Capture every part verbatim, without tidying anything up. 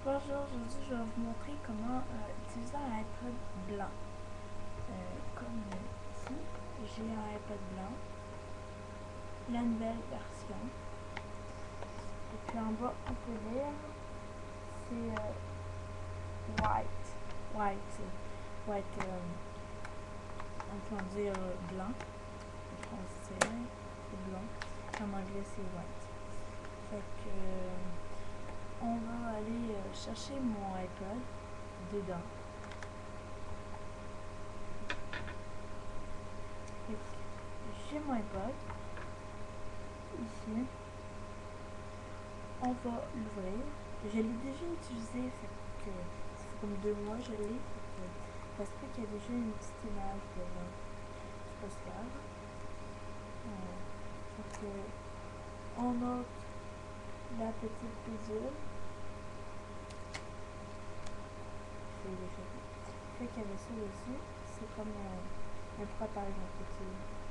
Bonjour, aujourd'hui je vais vous montrer comment euh, utiliser un iPod blanc. Euh, comme ici, j'ai un iPod blanc, la nouvelle version. Et puis en bas, on peut lire, c'est euh, white, white, white, euh, on peut dire blanc. En français, c'est blanc. En anglais, c'est white. Fait que euh, on va aller euh, chercher mon iPod dedans. J'ai mon iPod ici. On va l'ouvrir. Je l'ai déjà utilisé, fait que ça fait comme deux mois je l'ai. Ça se peut qu'il y a déjà une petite image devant. C'est pas si grave. Euh, fait que on a la petite pédule. C'est déjà fait. Fait qu'il y avait ça dessus. C'est comme un, un protège un petit.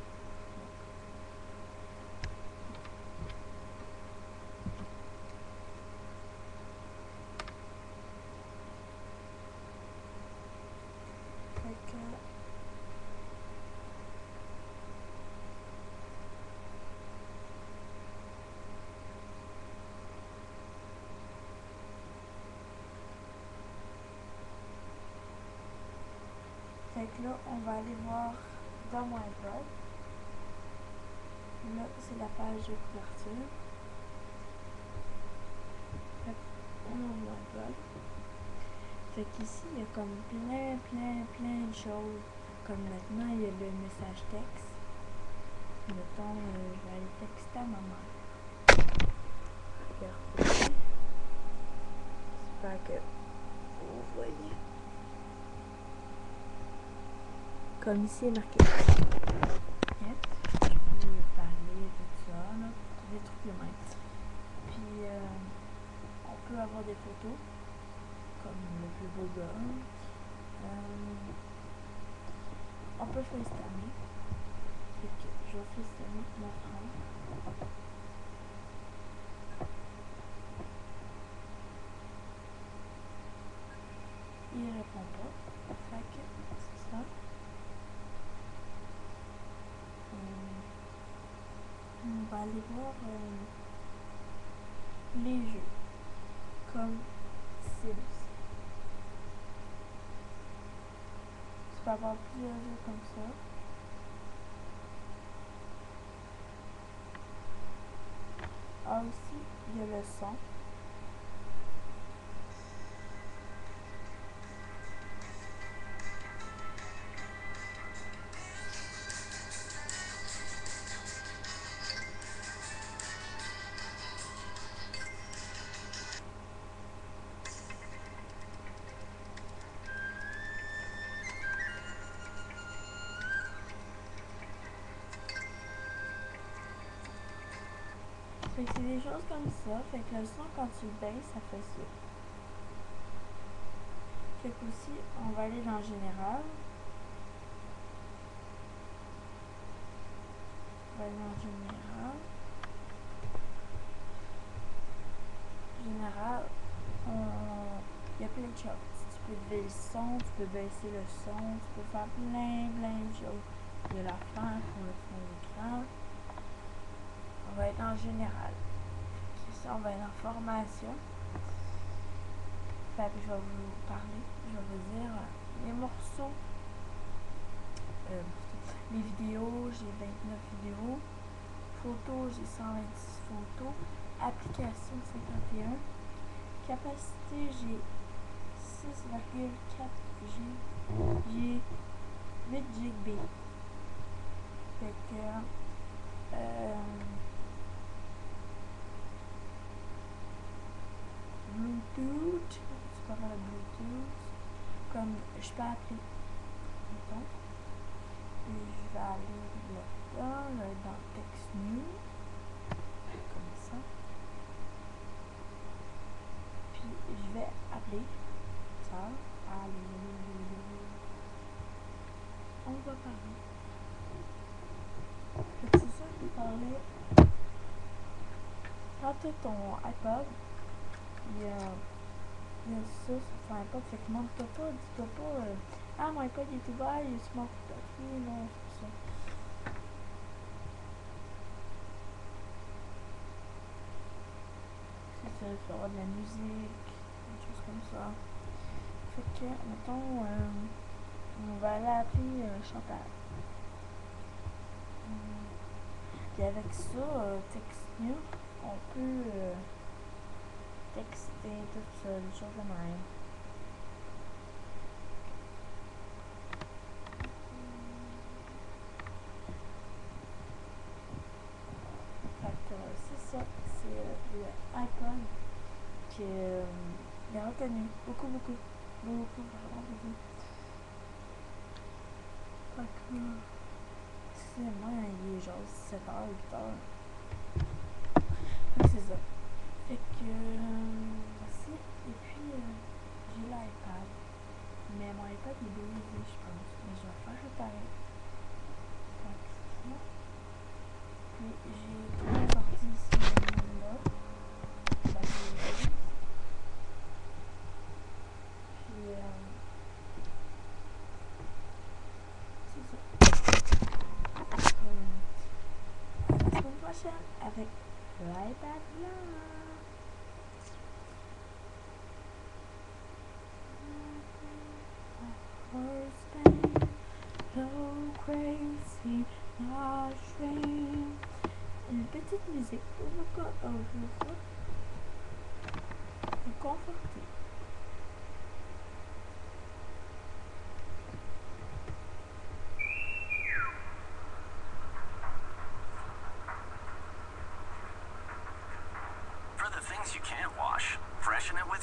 Fait que Fait que là, on va aller voir dans mon iPod. Là, c'est la page de couverture. Fait qu'on ouvre mon iPod. Fait qu'ici, il y a comme plein, plein, plein de choses. Comme maintenant, il y a le message texte. Mettons, euh, je vais aller texter à ma mère. Regardez. J'espère que vous voyez. Comme ici, il est marqué. Yep. Je peux parler de tout ça, là. Des trucs de même. Puis, euh, on peut avoir des photos. Comme le plus beau gars. Euh, on peut FaceTimer. Fait que je vais FaceTimer mon frère. Il répond pas. Fait que c'est ça. Euh, on va aller voir euh, les jeux. Comme Sims. Tu peux avoir plusieurs jeux comme ça. Ah, aussi, il y a le son. Fait que c'est des choses comme ça. Fait que le son, quand tu le baisses, ça fait ça. Fait que aussi, on va aller dans Général. On va aller dans Général. Général, il y a plein de choses. Tu peux lever le son, tu peux baisser le son, tu peux faire plein, plein de choses. Il y a la fin pour le fond d'écran. On va être en général. C'est ça, on va être en formation. Fait que je vais vous parler, je vais vous dire les morceaux, euh, les vidéos, j'ai vingt-neuf vidéos, photos, j'ai cent vingt-six photos, application cinquante et un, capacité, j'ai six virgule quatre giga, j'ai huit giga. Fait que euh, Bluetooth, c'est pas mal le Bluetooth, comme je peux appeler, mettons, et je vais aller là-dedans, là, dans Text New, comme ça, puis je vais appeler ça, allez, on va parler. C'est ça que je parlais. Quand tu as ton iPod, il y a il y a ça sur ton iPod, fait que manque-toi pas, dis-toi pas, euh, ah mon iPod il est ouvert, il se manque de batterie, non, c'est ça. C'est ça, il faut avoir de la musique, des choses comme ça. Fait que, mettons, euh, on va aller appeler euh, Chantal. Hum. Puis avec ça, euh, texte-nous, on peut euh, texter tout ça, des choses de même. Fait que euh, c'est ça, c'est euh, le iPod qui euh, est reconnu. Beaucoup, beaucoup. Beaucoup, vraiment beaucoup. Fait que, euh, excusez-moi, il est genre sept heures, huit heures. Fait que c'est ça. Fait que, euh, voici. Et puis, euh, j'ai l'iPad. Mais mon iPad est brisé, je pense. Mais je vais faire réparer. Fait que c'est ça. Puis, j'ai trois ordi ici, là. La brisée. Puis, euh, c'est ça. Euh, à la semaine prochaine avec l'iPad blanc. Crazy, not dream. Une petite musique pour le corps, oh, je veux me conforter. For the things you can't wash, freshen it with